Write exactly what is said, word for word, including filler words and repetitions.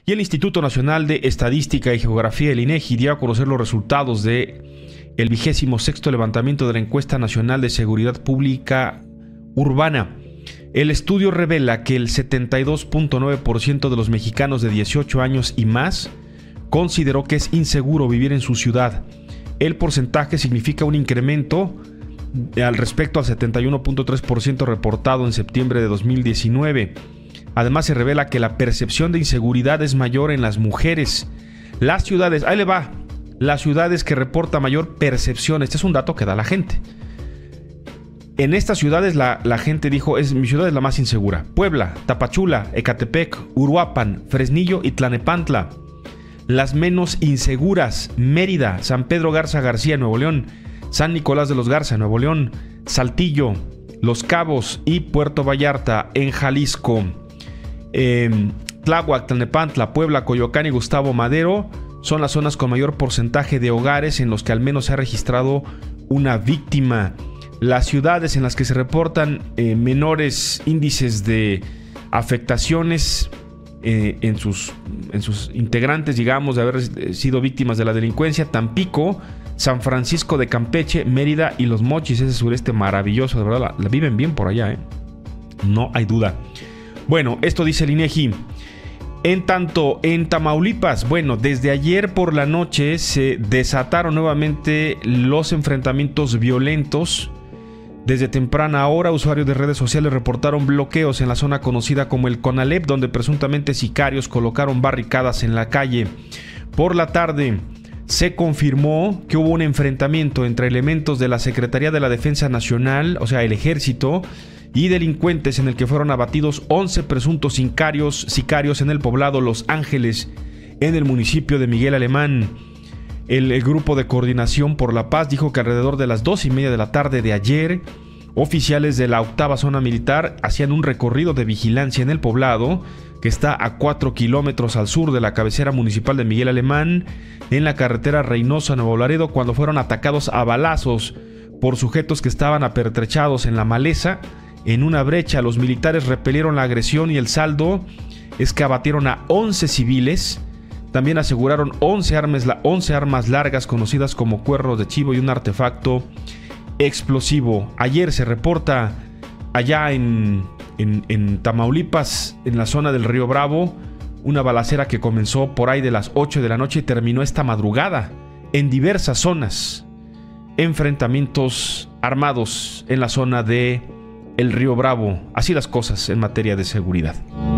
Y el Instituto Nacional de Estadística y Geografía, el INEGI, dio a conocer los resultados de el vigésimo sexto levantamiento de la Encuesta Nacional de Seguridad Pública Urbana. El estudio revela que el setenta y dos punto nueve por ciento de los mexicanos de dieciocho años y más consideró que es inseguro vivir en su ciudad. El porcentaje significa un incremento al respecto al setenta y uno punto tres por ciento reportado en septiembre de dos mil diecinueve. Además, se revela que la percepción de inseguridad es mayor en las mujeres. Las ciudades, ahí le va, las ciudades que reporta mayor percepción, este es un dato que da la gente. En estas ciudades la, la gente dijo, es, mi ciudad es la más insegura. Puebla, Tapachula, Ecatepec, Uruapan, Fresnillo y Tlanepantla. Las menos inseguras, Mérida, San Pedro Garza García, Nuevo León, San Nicolás de los Garza, Nuevo León, Saltillo, Los Cabos y Puerto Vallarta, en Jalisco. Eh, Tláhuac, Tlalnepantla, Puebla, Coyoacán y Gustavo Madero son las zonas con mayor porcentaje de hogares en los que al menos se ha registrado una víctima. Las ciudades en las que se reportan eh, menores índices de afectaciones eh, en, sus, en sus integrantes, digamos, de haber sido víctimas de la delincuencia: Tampico, San Francisco de Campeche, Mérida y Los Mochis, ese sureste maravilloso, de verdad, la, la viven bien por allá, ¿eh? No hay duda. Bueno, esto dice el INEGI. En tanto, en Tamaulipas, bueno, desde ayer por la noche se desataron nuevamente los enfrentamientos violentos. Desde temprana hora, usuarios de redes sociales reportaron bloqueos en la zona conocida como el Conalep, donde presuntamente sicarios colocaron barricadas en la calle. Por la tarde, se confirmó que hubo un enfrentamiento entre elementos de la Secretaría de la Defensa Nacional, o sea, el Ejército, y delincuentes, en el que fueron abatidos once presuntos sicarios, sicarios en el poblado Los Ángeles, en el municipio de Miguel Alemán. El, el Grupo de Coordinación por la Paz dijo que alrededor de las dos y media de la tarde de ayer, oficiales de la octava zona militar hacían un recorrido de vigilancia en el poblado, que está a cuatro kilómetros al sur de la cabecera municipal de Miguel Alemán, en la carretera Reynosa-Nuevo Laredo, cuando fueron atacados a balazos por sujetos que estaban apertrechados en la maleza. En una brecha, los militares repelieron la agresión y el saldo es que abatieron a once civiles. También aseguraron once armas, once armas largas conocidas como cuernos de chivo y un artefacto explosivo. Ayer se reporta allá en, en, en Tamaulipas, en la zona del Río Bravo, una balacera que comenzó por ahí de las ocho de la noche y terminó esta madrugada en diversas zonas. Enfrentamientos armados en la zona de el Río Bravo. Así las cosas en materia de seguridad.